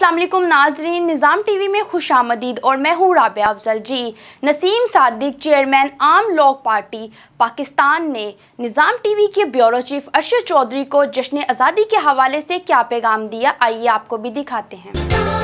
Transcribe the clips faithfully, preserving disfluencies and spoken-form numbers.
अस्सलाम वालेकुम नाजरीन, निज़ाम टीवी में खुश आमदीद और मैं हूँ राबिया अफजल। जी, नसीम सादिक चेयरमैन आम लोग पार्टी पाकिस्तान ने निज़ाम टीवी के ब्यूरो चीफ अरशद चौधरी को जश्न आज़ादी के हवाले से क्या पैगाम दिया, आइए आपको भी दिखाते हैं।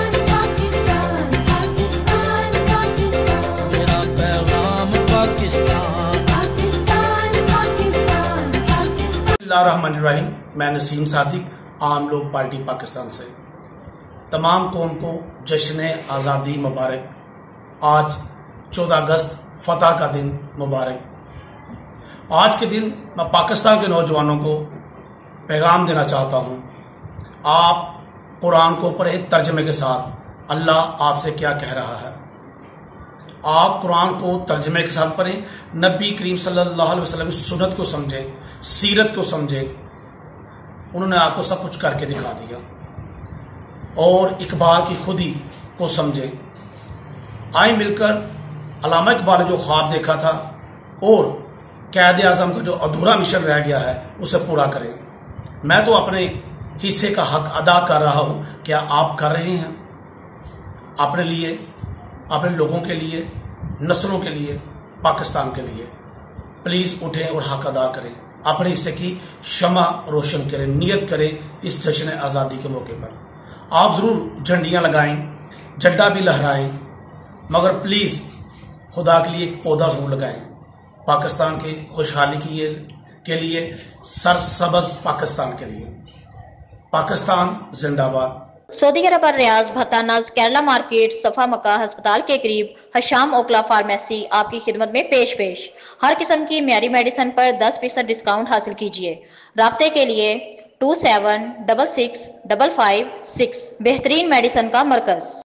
बिस्मिल्लाहिर्रहमानिर्रहीम। मैं नसीम सादिक, आम लोग पार्टी पाकिस्तान से तमाम कौम को जश्न आज़ादी मुबारक। आज चौदह अगस्त फतह का दिन मुबारक। आज के दिन मैं पाकिस्तान के नौजवानों को पैगाम देना चाहता हूँ। आप कुरान को पढ़ें तर्जमे के साथ, अल्लाह आपसे क्या कह रहा है। आप कुरान को तर्जमे के साथ पढ़ें, नबी करीम सल्लल्लाहु अलैहि वसल्लम की सुन्नत को समझें, सीरत को समझें। उन्होंने आपको सब कुछ करके दिखा दिया। और इकबाल की खुदी को समझें। आए मिलकर अल्लामा इकबाल ने जो ख्वाब देखा था और कैद आज़म का जो अधूरा मिशन रह गया है उसे पूरा करें। मैं तो अपने हिस्से का हक अदा कर रहा हूं, क्या आप कर रहे हैं? अपने लिए, अपने लोगों के लिए, नस्लों के लिए, पाकिस्तान के लिए प्लीज उठें और हक अदा करें। अपने हिस्से की शमा रोशन करें, नियत करें इस जश्न आज़ादी के मौके पर। आप जरूर झंडियां लगाएं, झंडा भी लहराएं, मगर प्लीज खुदा के लिए एक पौधा जरूर लगाएं। पाकिस्तान की खुशहाली की के लिए, सरसब्ज पाकिस्तान के लिए। पाकिस्तान जिंदाबाद। सऊदी अरब और रियाज भत्तानज केरला मार्केट सफा मक्का अस्पताल के करीब हशाम ओकला फार्मेसी आपकी खिदमत में पेश पेश हर किस्म की म्यारी मेडिसिन पर दस फीसद डिस्काउंट हासिल कीजिए। राब्ते के लिए two seven double six double five six. बेहतरीन मेडिसिन का मरकज।